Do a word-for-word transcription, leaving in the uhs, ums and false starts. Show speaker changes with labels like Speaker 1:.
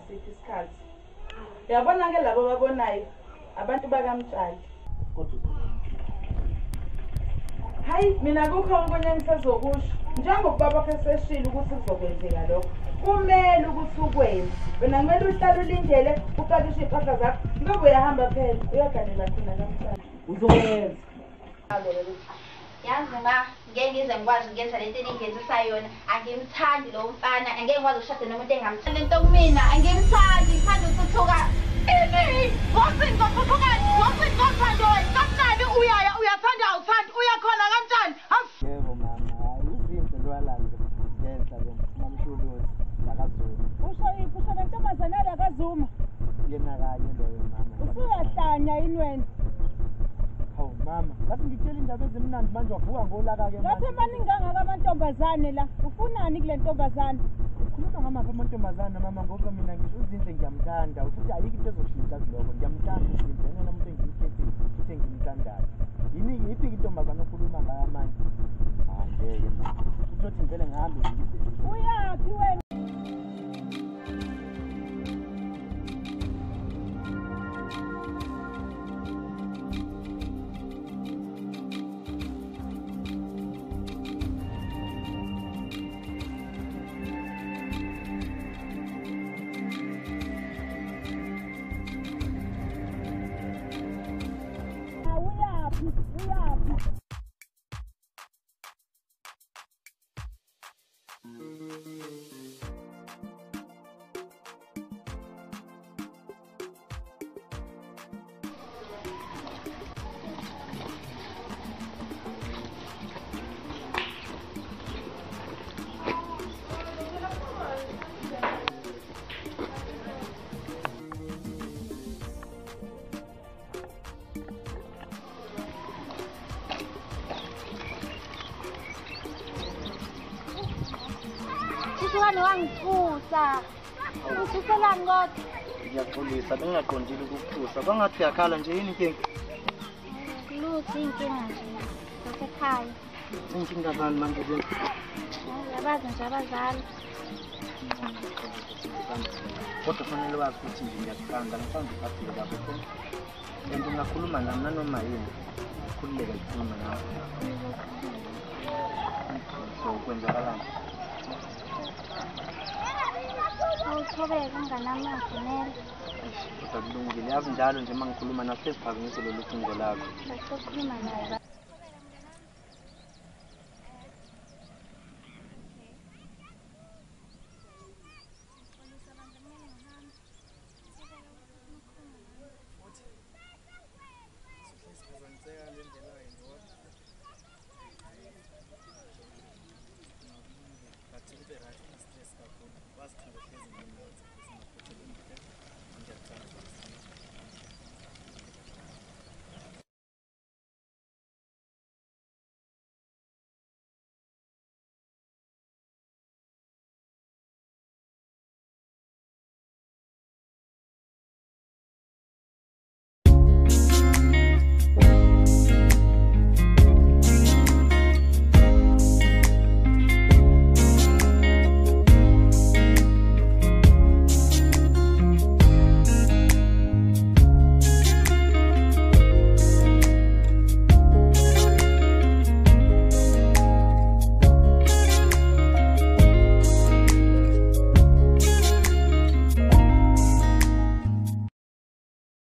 Speaker 1: ngasiphi isikhathi. Uyabona ke labo babonayo abantu bakaMtshali. Hayi mina kukho okunye engisezokusho. Njengoba baba keseshila ukuthi kuzokwenzeka lokho. Kumele ukuthi ukwenze. Wena kumele uhlale ulindele upakishe impahla zakho. Ngoba uyahamba phela uyaganela khona kaMtshali. Uzokwenza.
Speaker 2: Yazi ma ngeke ngize ngikwazi ukwenza lento eningenzisayo yona. Angimthandi lo mfana, angeke ngikwazi ukushada nomuntu engamthandi. Lento kumina angimthandi, ngithanda ukuthuthuka. Ini ngosinto thuthukani, ngosinto thando wena. Kasabi uyaya uyathanda awuthandi uyakhona kaMtshali.
Speaker 3: Yebo mama, izinto lwalanje ngenhla lo mamshuluzi lakazulu.
Speaker 4: Usho iphi usho lentombazane lakazuma?
Speaker 3: Yena kanye leyo mama.
Speaker 4: Usuyahlanya yini wena?
Speaker 3: Hawu mama, ngathi ngitshela indaba ezimnandi manje wavuka ngolaka ke manje.
Speaker 4: Ngathi maningangaka amantombazane la. Ufunani kule ntombazane?
Speaker 3: Ukhuluma ngamaphi amantombazane mama ngoba mina ngisho izinto ngiyamthanda futhi ayikho into ezoshintsha kuloko. Ngiyamthanda izinto yena umuntu engimkhethile futhi engimthandayo. Yini yiphi intombazane okhuluma ngayo manje? Hayi ngeke mama. Uzothi ngivele ngihambe ngiyise.
Speaker 4: Uyaphi wena?
Speaker 2: Sishwane wangithusa. Ngithuselani kodwa?
Speaker 3: Ngiyaxolisa bengingaqondile ukukuthusa. Kwangathi uyakhala nje yini inkinga?
Speaker 2: Luthi inkinga nje zasekhaya.
Speaker 3: Inkinga bani manje le?
Speaker 2: Yabazi nje abazali.
Speaker 3: Kodwa fanele wazi ukuthi nje ngiyakuthanda ngifanga ngiphathile lapho khona. Kanti ngingakhuluma nami nanoma yini. Khululeke ngikhuluma nawe. So kwenzakalani?
Speaker 2: Awuthobeka mnganami uyafunela.
Speaker 3: Kodwa kulungile yazi njalo nje mangikhuluma nawe sesiphakamise lolu cingo lakho.
Speaker 2: Basukhuluma naye.